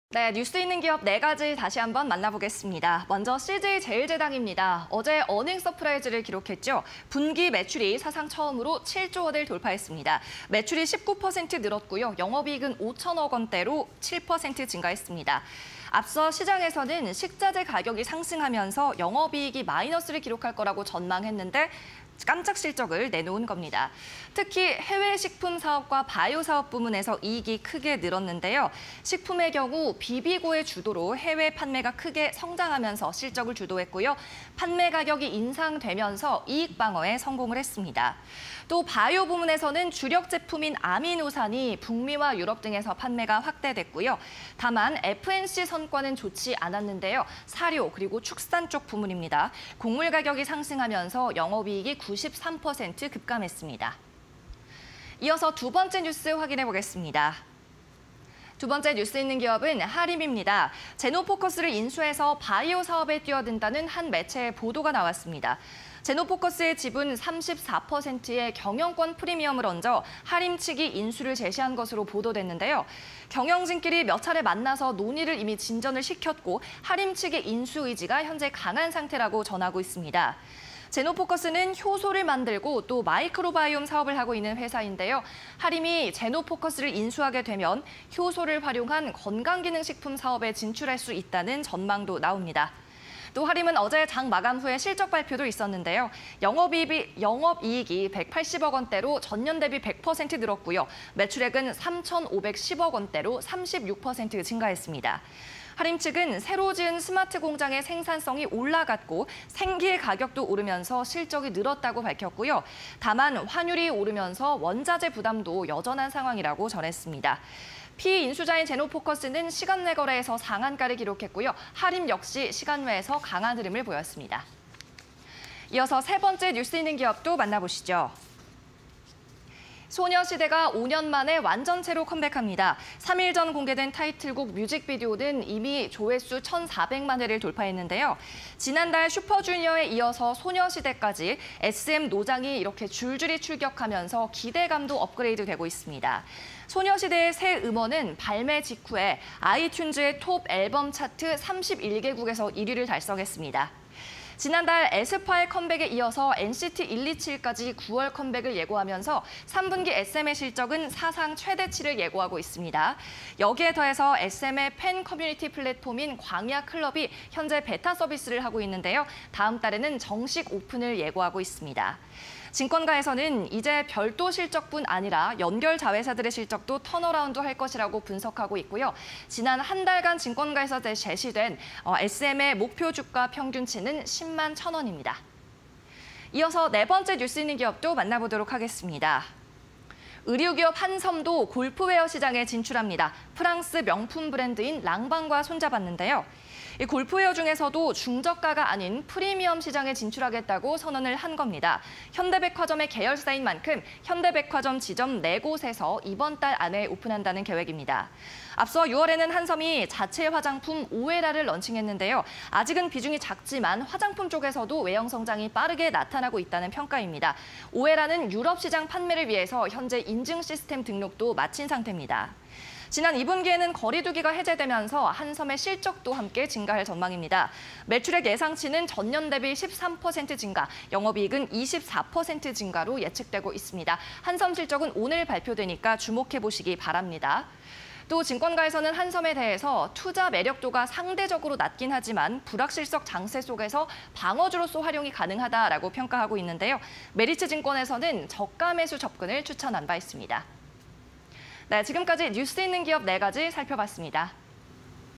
네, 뉴스 있는 기업 4가지 다시 한번 만나보겠습니다. 먼저 CJ제일제당입니다. 어제 어닝 서프라이즈를 기록했죠. 분기 매출이 사상 처음으로 7조 원을 돌파했습니다. 매출이 19% 늘었고요. 영업이익은 5천억 원대로 7% 증가했습니다. 앞서 시장에서는 식자재 가격이 상승하면서 영업이익이 마이너스를 기록할 거라고 전망했는데 깜짝 실적을 내놓은 겁니다. 특히 해외 식품 사업과 바이오 사업 부문에서 이익이 크게 늘었는데요. 식품의 경우 비비고의 주도로 해외 판매가 크게 성장하면서 실적을 주도했고요. 판매 가격이 인상되면서 이익 방어에 성공을 했습니다. 또 바이오 부문에서는 주력 제품인 아미노산이 북미와 유럽 등에서 판매가 확대됐고요. 다만 FNC 성과는 좋지 않았는데요. 사료 그리고 축산 쪽 부문입니다. 곡물 가격이 상승하면서 영업이익이 93% 급감했습니다. 이어서 두 번째 뉴스 확인해 보겠습니다. 두 번째 뉴스 있는 기업은 하림입니다. 제노포커스를 인수해서 바이오 사업에 뛰어든다는 한 매체의 보도가 나왔습니다. 제노포커스의 지분 34%의 경영권 프리미엄을 얹어 하림 측이 인수를 제시한 것으로 보도됐는데요. 경영진끼리 몇 차례 만나서 논의를 이미 진전을 시켰고 하림 측의 인수 의지가 현재 강한 상태라고 전하고 있습니다. 제노포커스는 효소를 만들고 또 마이크로바이옴 사업을 하고 있는 회사인데요. 하림이 제노포커스를 인수하게 되면 효소를 활용한 건강기능식품 사업에 진출할 수 있다는 전망도 나옵니다. 또 하림은 어제 장 마감 후에 실적 발표도 있었는데요. 영업이익이 180억 원대로 전년 대비 100% 늘었고요. 매출액은 3,510억 원대로 36% 증가했습니다. 하림 측은 새로 지은 스마트 공장의 생산성이 올라갔고 생기의 가격도 오르면서 실적이 늘었다고 밝혔고요. 다만 환율이 오르면서 원자재 부담도 여전한 상황이라고 전했습니다. 피인수자인 제노포커스는 시간 내 거래에서 상한가를 기록했고요. 하림 역시 시간 외에서 강한 흐름을 보였습니다. 이어서 세 번째 뉴스 있는 기업도 만나보시죠. 소녀시대가 5년 만에 완전체로 컴백합니다. 3일 전 공개된 타이틀곡 뮤직비디오는 이미 조회수 1,400만 회를 돌파했는데요. 지난달 슈퍼주니어에 이어서 소녀시대까지 SM 노장이 이렇게 줄줄이 출격하면서 기대감도 업그레이드되고 있습니다. 소녀시대의 새 음원은 발매 직후에 아이튠즈의 톱 앨범 차트 31개국에서 1위를 달성했습니다. 지난달 에스파의 컴백에 이어서 NCT 127까지 9월 컴백을 예고하면서 3분기 SM의 실적은 사상 최대치를 예고하고 있습니다. 여기에 더해서 SM의 팬 커뮤니티 플랫폼인 광야 클럽이 현재 베타 서비스를 하고 있는데요. 다음 달에는 정식 오픈을 예고하고 있습니다. 증권가에서는 이제 별도 실적뿐 아니라 연결 자회사들의 실적도 턴어라운드 할 것이라고 분석하고 있고요. 지난 한 달간 증권가에서 제시된 SM의 목표 주가 평균치는 10만 1,000원입니다. 이어서 네 번째 뉴스 있는 기업도 만나보도록 하겠습니다. 의류기업 한섬도 골프웨어 시장에 진출합니다. 프랑스 명품 브랜드인 랑방과 손잡았는데요. 이 골프웨어 중에서도 중저가가 아닌 프리미엄 시장에 진출하겠다고 선언을 한 겁니다. 현대백화점의 계열사인 만큼 현대백화점 지점 4곳에서 이번 달 안에 오픈한다는 계획입니다. 앞서 6월에는 한섬이 자체 화장품 오에라를 런칭했는데요. 아직은 비중이 작지만 화장품 쪽에서도 외형 성장이 빠르게 나타나고 있다는 평가입니다. 오에라는 유럽 시장 판매를 위해서 현재 인증 시스템 등록도 마친 상태입니다. 지난 2분기에는 거리두기가 해제되면서 한섬의 실적도 함께 증가할 전망입니다. 매출액 예상치는 전년 대비 13% 증가, 영업이익은 24% 증가로 예측되고 있습니다. 한섬 실적은 오늘 발표되니까 주목해 보시기 바랍니다. 또 증권가에서는 한섬에 대해서 투자 매력도가 상대적으로 낮긴 하지만 불확실성 장세 속에서 방어주로서 활용이 가능하다라고 평가하고 있는데요. 메리츠 증권에서는 저가 매수 접근을 추천한 바 있습니다. 네, 지금까지 뉴스 있는 기업 4가지 살펴봤습니다.